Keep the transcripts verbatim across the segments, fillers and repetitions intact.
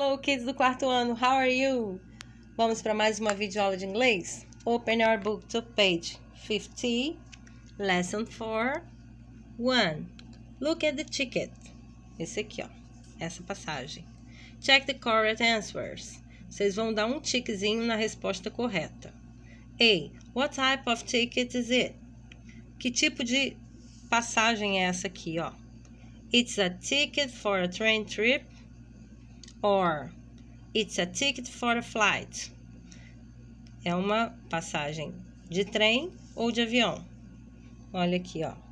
Hello, kids do quarto ano, how are you? Vamos para mais uma videoaula de inglês? Open your book to page fifty, lesson four, one. Look at the ticket. Esse aqui, ó, essa passagem. Check the correct answers. Vocês vão dar um tiquezinho na resposta correta. A. What type of ticket is it? Que tipo de passagem é essa aqui, ó? It's a ticket for a train trip. Or, it's a ticket for a flight. É uma passagem de trem ou de avião. Olha aqui, ó.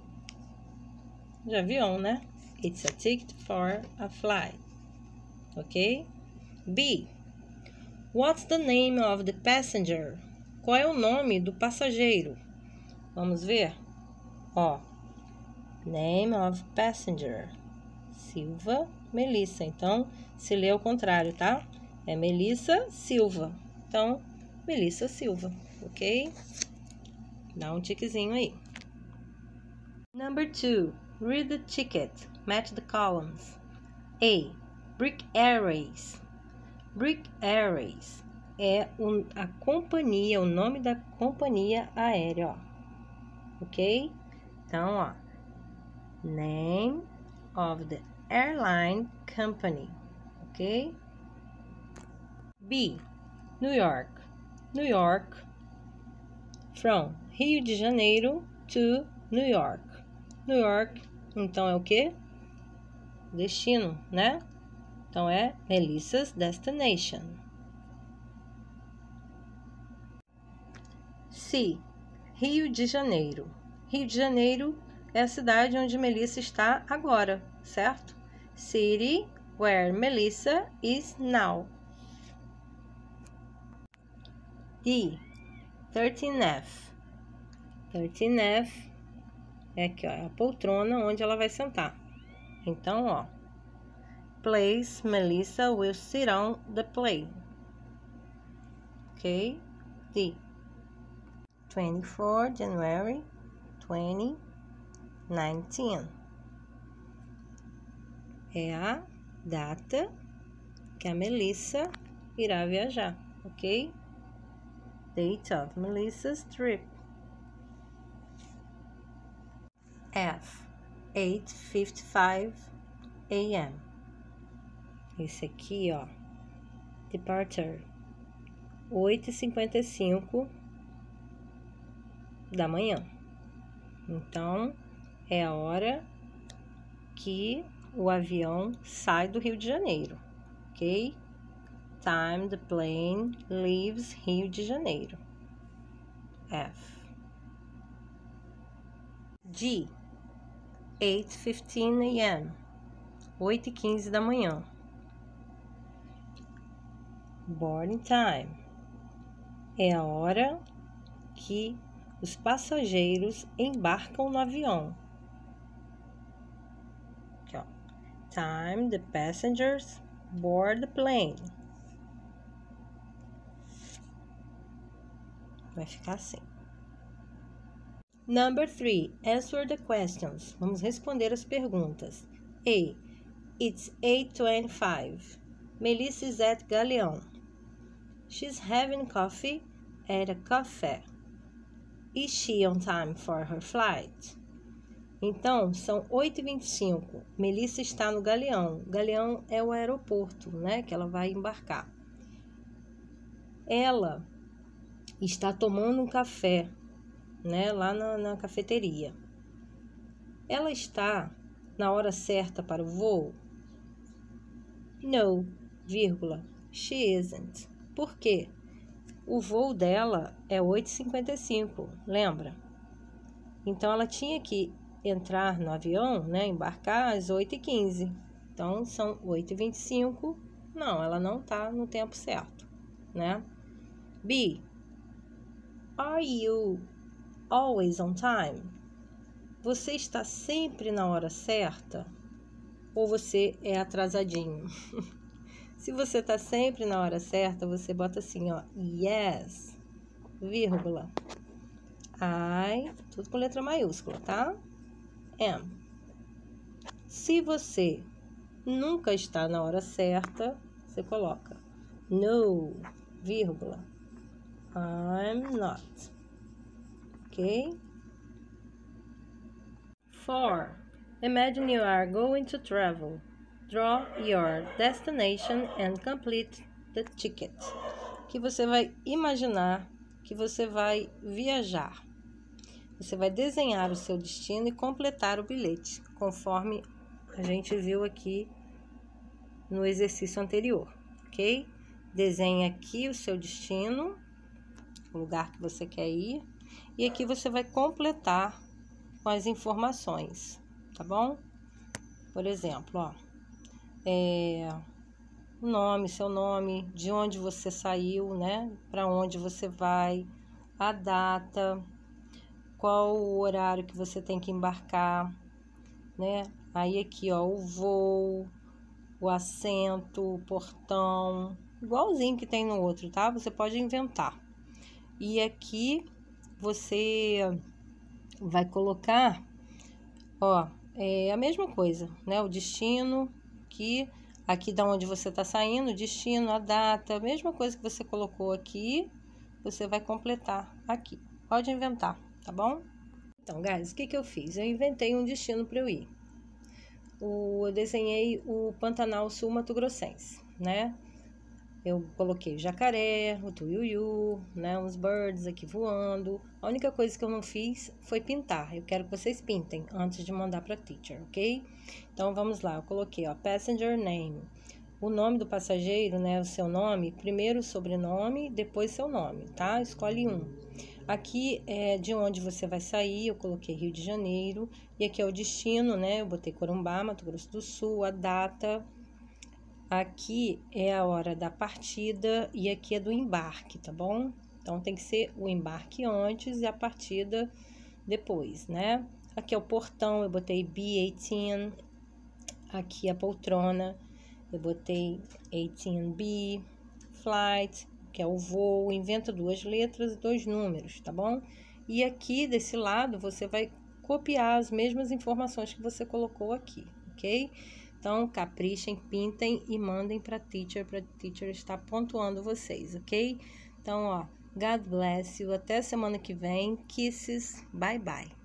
De avião, né? It's a ticket for a flight. Ok? B. What's the name of the passenger? Qual é o nome do passageiro? Vamos ver? Ó. Name of passenger. Silva Melissa. Então, se lê ao contrário, tá? É Melissa Silva. Então, Melissa Silva, ok? Dá um tiquezinho aí. Number two. Read the ticket. Match the columns. A. Brick Airways. Brick Airways é um, a companhia, o nome da companhia aérea, ó. Ok? Então, ó. Name of the airline company. Ok? B. New York. New York. From Rio de Janeiro to New York. New York, então é o quê? Destino, né? Então é Melissa's destination. C. Rio de Janeiro. Rio de Janeiro é a cidade onde Melissa está agora, certo? City where Melissa is now. D. thirteen F. thirteen F é aqui, ó, é a poltrona onde ela vai sentar. Então, ó. Place Melissa will sit on the plane. Ok? D. twenty-four January twenty nineteen. É a data que a Melissa irá viajar, ok? Date of Melissa's trip. F. eight fifty-five A M Esse aqui, ó. Departure. oito e cinquenta e cinco da manhã. Então, é a hora que o avião sai do Rio de Janeiro, ok? Time the plane leaves Rio de Janeiro. F. G. eight fifteen A M oito e quinze da manhã. Boarding time. É a hora que os passageiros embarcam no avião. Aqui, ó. Time the passengers board the plane. Vai ficar assim. Number three. Answer the questions. Vamos responder as perguntas. A. It's eight twenty-five. Melissa is at Galeão. She's having coffee at a café. Is she on time for her flight? Então, são oito e vinte e cinco. Melissa está no Galeão. Galeão é o aeroporto, né? Que ela vai embarcar. Ela está tomando um café, né? Lá na, na cafeteria. Ela está na hora certa para o voo? No, vírgula, she isn't. Por quê? O voo dela é oito e cinquenta e cinco, lembra? Então, ela tinha que entrar no avião, né, embarcar às oito e quinze. Então, são oito e vinte e cinco. Não, ela não está no tempo certo, né? B. Are you always on time? Você está sempre na hora certa? Ou você é atrasadinho? Se você está sempre na hora certa, você bota assim, ó, yes, vírgula, I, tudo com letra maiúscula, tá? Am. Se você nunca está na hora certa, você coloca no, vírgula, I'm not. Ok? four. Imagine you are going to travel. Draw your destination and complete the ticket. Que você vai imaginar que você vai viajar. Você vai desenhar o seu destino e completar o bilhete, conforme a gente viu aqui no exercício anterior, ok? Desenhe aqui o seu destino, o lugar que você quer ir, e aqui você vai completar com as informações, tá bom? Por exemplo, ó, é, o nome, seu nome, de onde você saiu, né? Para onde você vai, a data, qual o horário que você tem que embarcar, né? Aí aqui, ó, o voo, o assento, o portão, igualzinho que tem no outro, tá? Você pode inventar. E aqui você vai colocar, ó, é a mesma coisa, né? O destino, que aqui da onde você tá saindo, o destino, a data, a mesma coisa que você colocou aqui, você vai completar aqui. Pode inventar, tá bom? Então, guys, o que que eu fiz? Eu inventei um destino para eu ir. O, eu desenhei o Pantanal Sul Mato Grossense, né? Eu coloquei o jacaré, o tuiuiu, né? Uns birds aqui voando. A única coisa que eu não fiz foi pintar. Eu quero que vocês pintem antes de mandar para teacher, ok? Então, vamos lá. Eu coloquei, ó, passenger name. O nome do passageiro, né? O seu nome. Primeiro o sobrenome, depois seu nome, tá? Escolhe um. Aqui é de onde você vai sair, eu coloquei Rio de Janeiro. E aqui é o destino, né? Eu botei Corumbá, Mato Grosso do Sul, a data. Aqui é a hora da partida e aqui é do embarque, tá bom? Então, tem que ser o embarque antes e a partida depois, né? Aqui é o portão, eu botei B dezoito. Aqui é a poltrona, eu botei dezoito B. Flight, que é o voo, inventa duas letras e dois números, tá bom? E aqui, desse lado, você vai copiar as mesmas informações que você colocou aqui, ok? Então, caprichem, pintem e mandem para teacher, para teacher estar pontuando vocês, ok? Então, ó, God bless you, até semana que vem, kisses, bye bye.